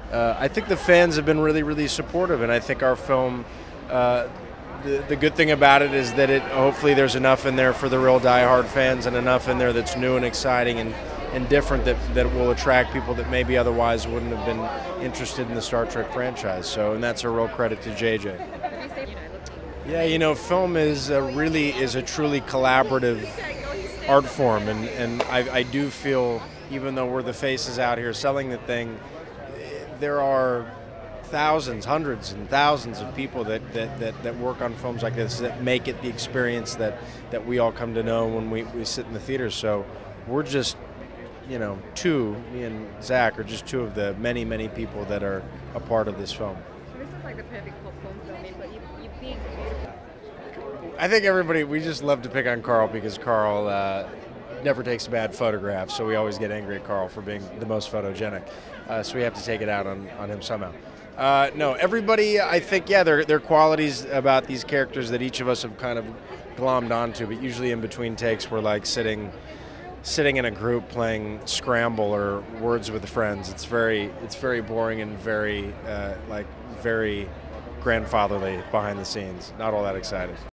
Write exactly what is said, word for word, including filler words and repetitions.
uh, I think the fans have been really, really supportive, and I think our film, uh, the, the good thing about it is that it hopefully there's enough in there for the real diehard fans and enough in there that's new and exciting and, and different that, that will attract people that maybe otherwise wouldn't have been interested in the Star Trek franchise. So, and that's a real credit to J J. Yeah, you know, film is a really is a truly collaborative art form, and, and I, I do feel, even though we're the faces out here selling the thing, there are thousands, hundreds and thousands of people that, that, that, that work on films like this that make it the experience that, that we all come to know when we, we sit in the theaters. So we're just, you know, two, me and Zach are just two of the many, many people that are a part of this film. This is like the perfect popcorn film, but you, you think beautiful. I think everybody, we just love to pick on Karl because Karl uh, never takes a bad photograph, so we always get angry at Karl for being the most photogenic. Uh, so we have to take it out on, on him somehow. Uh, no, everybody, I think, yeah, there, there are qualities about these characters that each of us have kind of glommed onto, but usually in between takes we're like sitting sitting in a group playing Scramble or Words with Friends. It's very, it's very boring and very, uh, like, very grandfatherly behind the scenes. Not all that exciting.